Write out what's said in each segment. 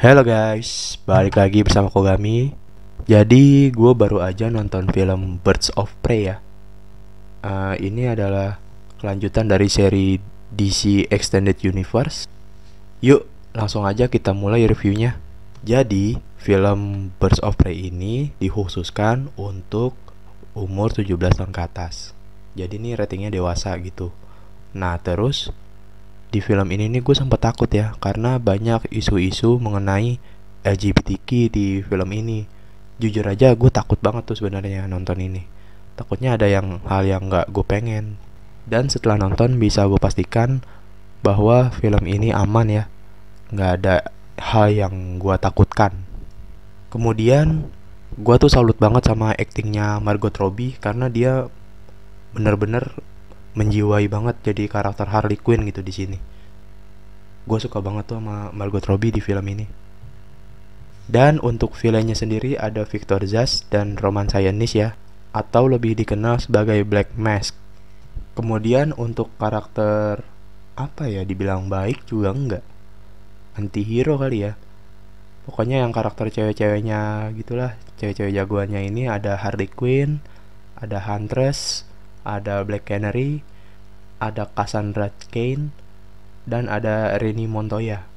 Halo guys, balik lagi bersama Kogami. Jadi gue baru aja nonton film Birds of Prey ya. Ini adalah kelanjutan dari seri DC Extended Universe. Yuk, langsung aja kita mulai reviewnya. Jadi, film Birds of Prey ini dikhususkan untuk umur 17 tahun ke atas. Jadi ini ratingnya dewasa gitu. Nah, terus di film ini nih gue sempat takut ya, karena banyak isu-isu mengenai LGBTQ di film ini. Jujur aja gue takut banget tuh sebenarnya nonton ini. Takutnya ada hal yang nggak gue pengen. Dan setelah nonton bisa gue pastikan bahwa film ini aman ya, nggak ada hal yang gue takutkan. Kemudian gue tuh salut banget sama aktingnya Margot Robbie, karena dia bener-bener menjiwai banget jadi karakter Harley Quinn gitu di sini. Gue suka banget tuh sama Margot Robbie di film ini. Dan untuk villainnya sendiri ada Victor Zsasz dan Roman Sionis ya, atau lebih dikenal sebagai Black Mask. Kemudian untuk karakter, apa ya, dibilang baik juga enggak, anti-hero kali ya. Pokoknya yang karakter cewek-ceweknya gitulah, cewek-cewek jagoannya ini ada Harley Quinn, ada Huntress, ada Black Canary, ada Cassandra Cain, dan ada Renée Montoya.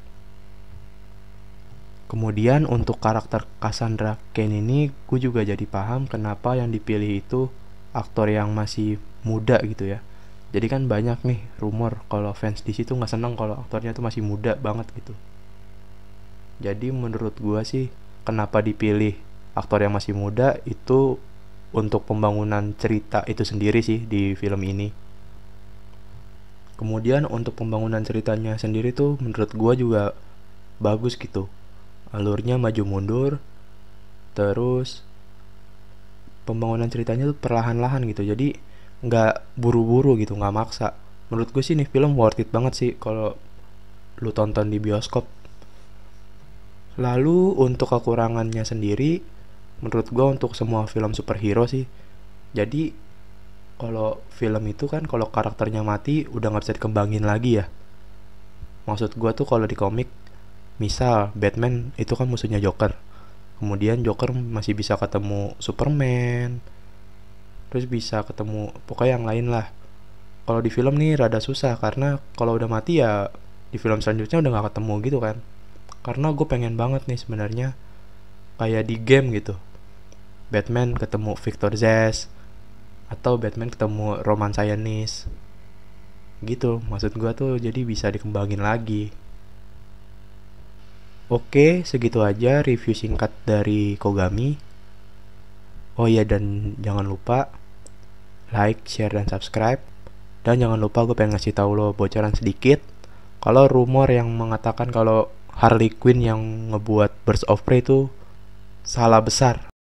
Kemudian untuk karakter Cassandra Cain ini gue juga jadi paham kenapa yang dipilih itu aktor yang masih muda gitu ya. Jadi kan banyak nih rumor kalau fans DC tuh nggak seneng kalau aktornya tuh masih muda banget gitu. Jadi menurut gue sih, kenapa dipilih aktor yang masih muda itu untuk pembangunan cerita itu sendiri sih di film ini. Kemudian untuk pembangunan ceritanya sendiri tuh menurut gue juga bagus gitu. Alurnya maju mundur, terus pembangunan ceritanya tuh perlahan-lahan gitu. Jadi nggak buru-buru gitu, nggak maksa. Menurut gue sih nih film worth it banget sih kalau lu tonton di bioskop. Lalu untuk kekurangannya sendiri, menurut gue untuk semua film superhero sih. Jadi kalau film itu kan kalau karakternya mati udah nggak bisa dikembangin lagi ya. Maksud gue tuh kalau di komik, misal Batman itu kan musuhnya Joker, kemudian Joker masih bisa ketemu Superman, terus bisa ketemu pokoknya yang lain lah. Kalau di film nih rada susah, karena kalau udah mati ya di film selanjutnya udah nggak ketemu gitu kan. Karena gue pengen banget nih sebenarnya kayak di game gitu, Batman ketemu Victor Zsasz atau Batman ketemu Roman Sionis gitu. Maksud gue tuh jadi bisa dikembangin lagi. Oke, segitu aja review singkat dari Kogami. Oh iya, dan jangan lupa like, share, dan subscribe. Dan jangan lupa gue pengen ngasih tahu lo bocoran sedikit. Kalau rumor yang mengatakan kalau Harley Quinn yang ngebuat Birds of Prey itu salah besar.